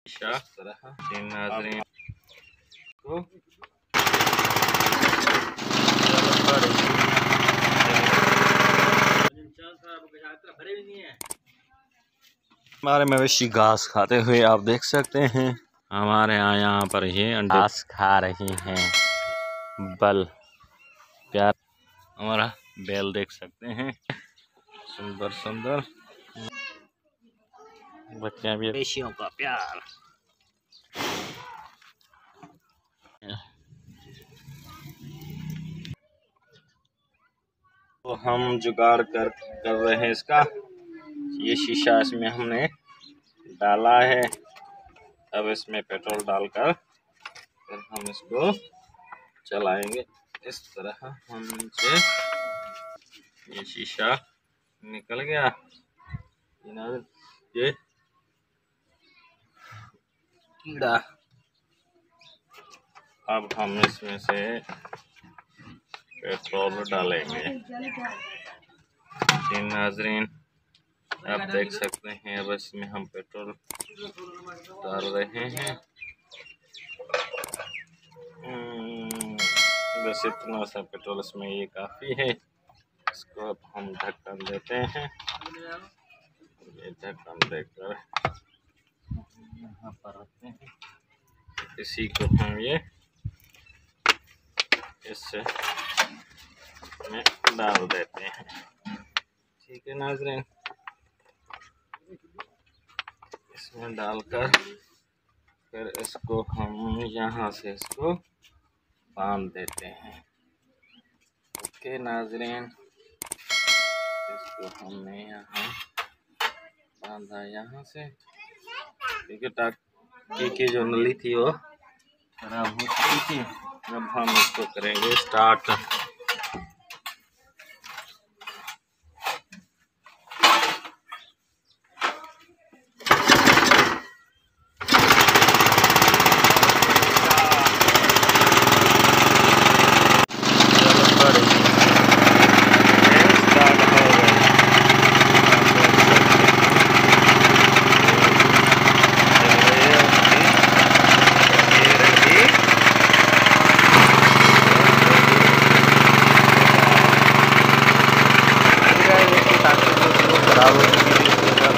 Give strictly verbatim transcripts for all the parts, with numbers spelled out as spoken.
नाज़रीन को हमारे मवेशी घास खाते हुए आप देख सकते हैं। हमारे यहाँ यहाँ पर ये घास खा रही हैं। बल प्यार हमारा बैल देख सकते हैं, सुंदर सुंदर बच्चे भी। मवेशियों का प्यार। तो हम जुगाड़ कर कर रहे हैं इसका। ये शीशा इसमें हमने डाला है। अब इसमें पेट्रोल डालकर फिर हम इसको चलाएंगे। इस तरह हम से ये शीशा निकल गया। ये कीड़ा। अब हम इसमें से पेट्रोल डालेंगे। जी नाज़रीन आप देख सकते हैं, अब इसमें हम पेट्रोल डाल रहे हैं। बस इतना सा पेट्रोल इसमें ये काफ़ी है। इसको अब हम ढक्कन देते हैं। ये ढक्कन देकर यहाँ पर रखते हैं। इसी को हम ये इससे में डाल देते हैं। ठीक है नाज़रीन, इसमें डालकर फिर इसको हम यहाँ से इसको बांध देते हैं। ओके नाज़रीन, इसको हमने यहाँ बांधा यहाँ से, क्योंकि टाकी की जो नली थी वो खराब हो चुकी थी। अब हम इसको करेंगे स्टार्ट। खराब हो चुकी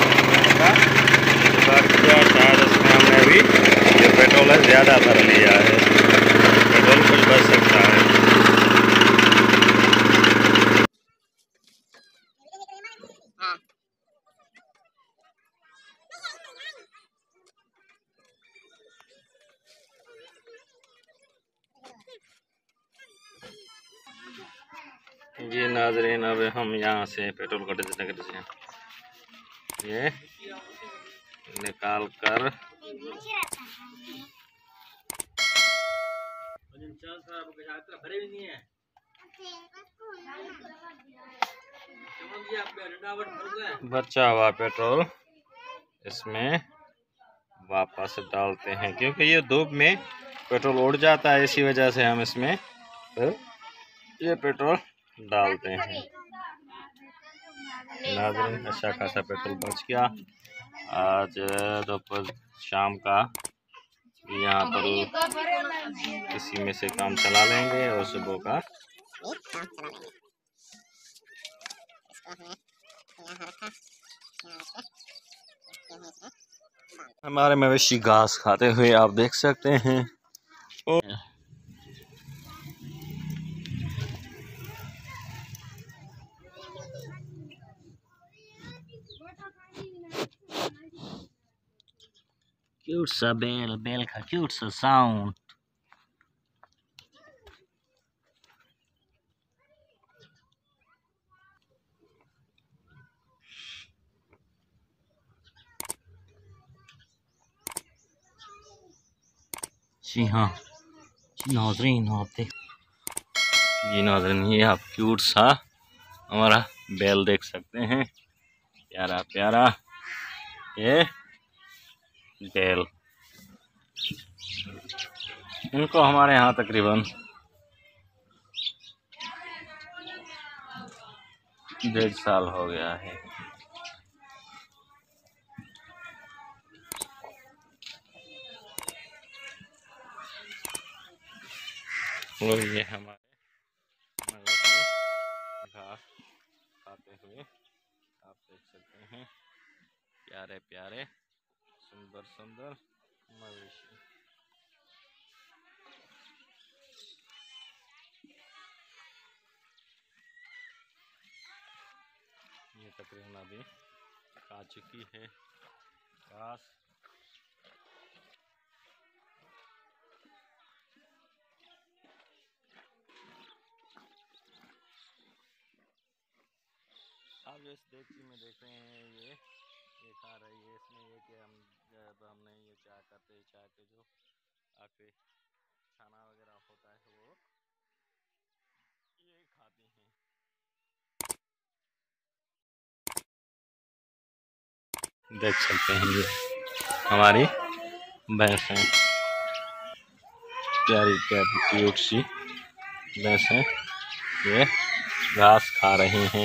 किया शायद इसमें हमने अभी ये पेट्रोल ज़्यादा भर लिया है। पेट्रोल कुछ बच सकता है। जी नाज़रीन अब हम यहाँ से पेट्रोल को डिस्कनेक्ट से ये निकाल कर बचा हुआ पेट्रोल इसमें वापस डालते हैं, क्योंकि ये धूप में पेट्रोल उड़ जाता है। इसी वजह से हम इसमें फिर ये पेट्रोल डालते हैं। नाज़रीन अच्छा खासा पेट्रोल बच गया। आज दोपहर शाम का यहाँ पर इसी में से काम चला लेंगे और सुबह का हमारे मवेशी घास खाते हुए आप देख सकते हैं। क्यूट सा बैल, बैल का क्यूट सा साउंड। जी हाँ जी नाज़रीन आप देख जी नाज़रीन ये आप क्यूट सा हमारा बैल देख सकते हैं। प्यारा प्यारा ये बैल। इनको हमारे यहाँ तकरीबन डेढ़ साल हो गया है। और ये हमारे मवेशी घास खाते हुए आप देख सकते हैं। प्यारे प्यारे सुंदर सुंदर मवेशी। ये तकरीबन अभी खा चुकी है घास। आप जो इस देगची में देख रहे हैं ये ये खा रही है। इसमें ये कि हम जब हमने ये चाय करते हैं, चाय के जो आके खाना वगैरह होता है वो ये खाती हैं। देख सकते हैं ये हमारी भैंस है, प्यारी प्यारी क्यूट सी भैंस है। ये घास खा रही हैं।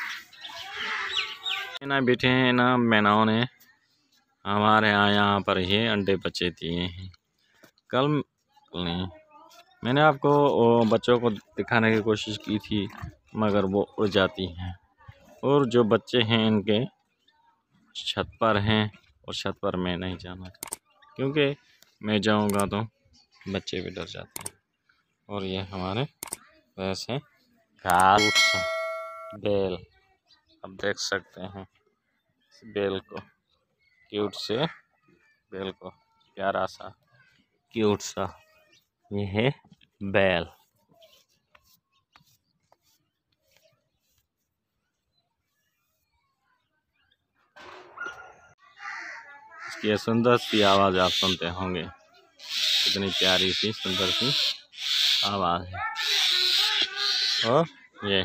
ना बैठे हैं ना मैनाओं ने हमारे यहाँ यहाँ पर ये अंडे बच्चे दिए हैं। कल नहीं, मैंने आपको बच्चों को दिखाने की कोशिश की थी मगर वो उड़ जाती हैं। और जो बच्चे हैं इनके छत पर हैं और छत पर मैं नहीं जाना क्योंकि मैं जाऊंगा तो बच्चे भी डर जाते हैं। और ये हमारे वैसे घास बेल अब देख सकते हैं बेल को, क्यूट से बेल को, प्यारा सा क्यूट सा ये है बैल। इसकी सुंदर सी आवाज़ आप सुनते होंगे, कितनी प्यारी सी सुंदर सी आवाज़ है। और ये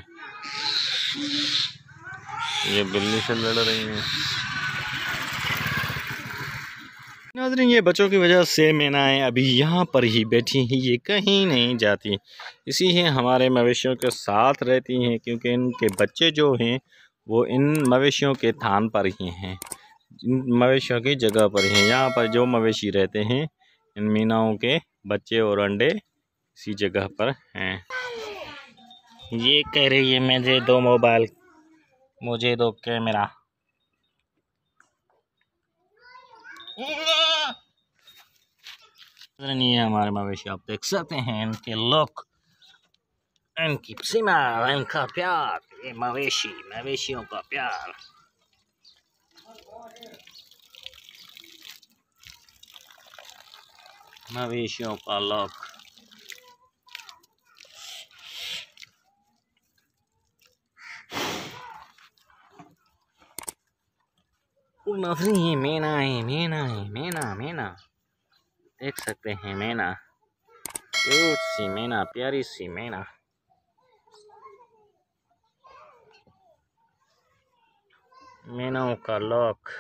ये बिल्ली से लड़ रही है। नाज़रीन ये बच्चों की वजह से मैनाएं अभी यहाँ पर ही बैठी हैं, ये कहीं नहीं जाती। इसी ही हमारे मवेशियों के साथ रहती हैं क्योंकि इनके बच्चे जो हैं वो इन मवेशियों के थान पर ही हैं, इन मवेशियों की जगह पर ही हैं। यहाँ पर जो मवेशी रहते हैं इन मीनाओं के बच्चे और अंडे इसी जगह पर हैं। ये कह रही है मुझे दो मोबाइल, मुझे दो कैमरा। ये हमारे मवेशी आप देख सकते हैं, इनके लुक, इनकी सीमा, इनका प्यार, ये मवेशी मवेशियों का प्यार। मवेशियों का लुक। नाज़रीन ये मैना है, मैना है, मैना मैना देख सकते हैं, मैना क्यूट सी मैना, प्यारी सी मैना। मैनाओं का लुक।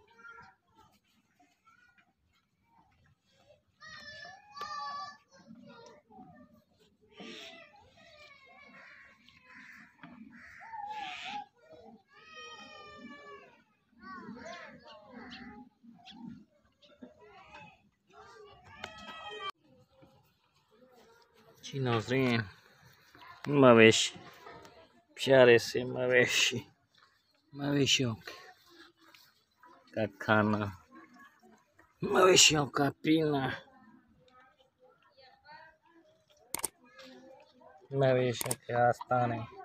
जी नाज़रीन मवेशी, प्यारे से मवेशी, मवेशियों का खाना, मवेशियों का पीना, मवेशियों के आस्ताने।